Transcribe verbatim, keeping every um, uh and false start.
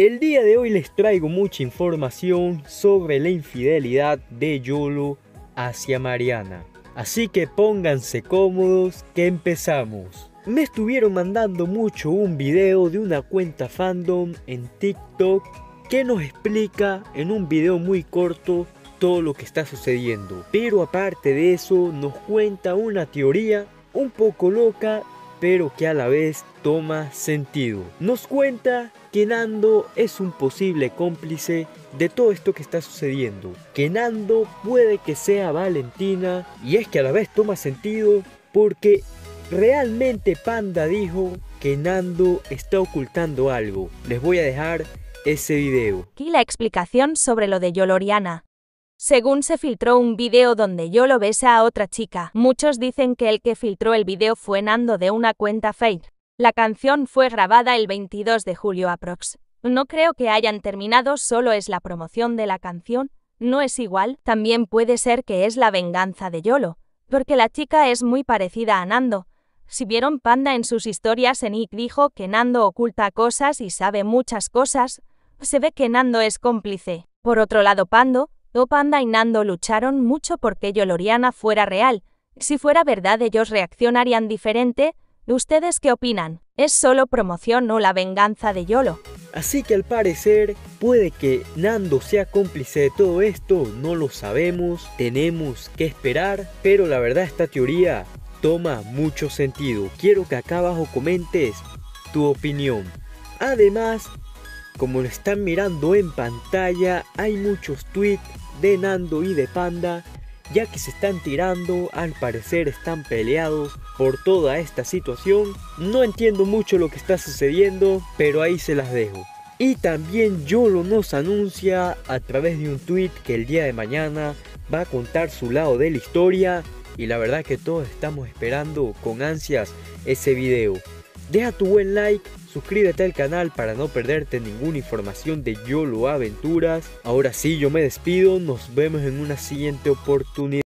El día de hoy les traigo mucha información sobre la infidelidad de Yolo hacia Mariana. Así que pónganse cómodos que empezamos. Me estuvieron mandando mucho un video de una cuenta fandom en TikTok que nos explica en un video muy corto todo lo que está sucediendo. Pero aparte de eso nos cuenta una teoría un poco loca, pero que a la vez toma sentido. Nos cuenta que Nando es un posible cómplice de todo esto que está sucediendo. Que Nando puede que sea Valentina, y es que a la vez toma sentido porque realmente Panda dijo que Nando está ocultando algo. Les voy a dejar ese video. Aquí la explicación sobre lo de Yoloriana. Según se filtró un video donde Yolo besa a otra chica, muchos dicen que el que filtró el video fue Nando de una cuenta fake. La canción fue grabada el veintidós de julio aprox. No creo que hayan terminado, solo es la promoción de la canción. No es igual, también puede ser que es la venganza de Yolo, porque la chica es muy parecida a Nando. Si vieron, Panda en sus historias en I G dijo que Nando oculta cosas y sabe muchas cosas. Se ve que Nando es cómplice. Por otro lado, Pando, o Panda y Nando lucharon mucho porque Yoloriana fuera real. Si fuera verdad, ellos reaccionarían diferente. ¿Ustedes qué opinan? ¿Es solo promoción o la venganza de Yolo? Así que al parecer puede que Nando sea cómplice de todo esto, no lo sabemos, tenemos que esperar, pero la verdad esta teoría toma mucho sentido. Quiero que acá abajo comentes tu opinión. Además, como lo están mirando en pantalla, hay muchos tweets de Nando y de Panda, ya que se están tirando, al parecer están peleados por toda esta situación. No entiendo mucho lo que está sucediendo, pero ahí se las dejo. Y también Yolo nos anuncia a través de un tweet que el día de mañana va a contar su lado de la historia, y la verdad que todos estamos esperando con ansias ese video. Deja tu buen like, suscríbete al canal para no perderte ninguna información de Yolo Aventuras. Ahora sí, yo me despido, nos vemos en una siguiente oportunidad.